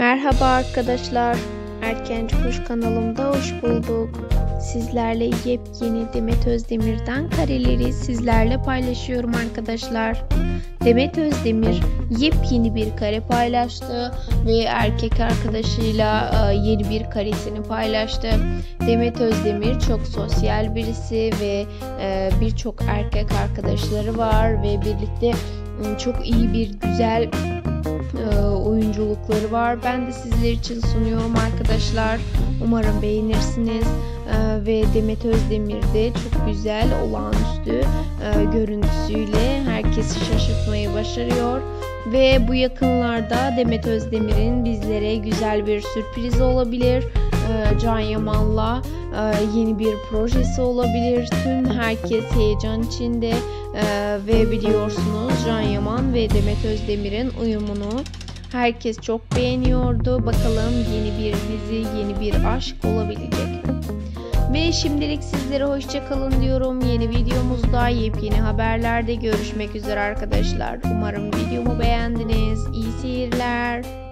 Merhaba arkadaşlar, Erkenci Kuş kanalımda hoş bulduk. Sizlerle yepyeni Demet Özdemir'den kareleri sizlerle paylaşıyorum arkadaşlar. Demet Özdemir yepyeni bir kare paylaştı ve erkek arkadaşıyla yeni bir karesini paylaştı. Demet Özdemir çok sosyal birisi ve birçok erkek arkadaşları var ve birlikte çok iyi bir güzel oyunculukları var. Ben de sizler için sunuyorum arkadaşlar. Umarım beğenirsiniz. Ve Demet Özdemir de çok güzel, olağanüstü görüntüsüyle herkesi şaşırtmayı başarıyor. Ve bu yakınlarda Demet Özdemir'in bizlere güzel bir sürprizi olabilir. Can Yaman'la yeni bir projesi olabilir. Tüm herkes heyecan içinde ve biliyorsunuz Can Yaman ve Demet Özdemir'in uyumunu herkes çok beğeniyordu. Bakalım yeni bir dizi, yeni bir aşk olabilecek mi? Ve şimdilik sizlere hoşça kalın diyorum. Yeni videomuzda yepyeni haberlerde görüşmek üzere arkadaşlar. Umarım videomu beğendiniz. İyi seyirler.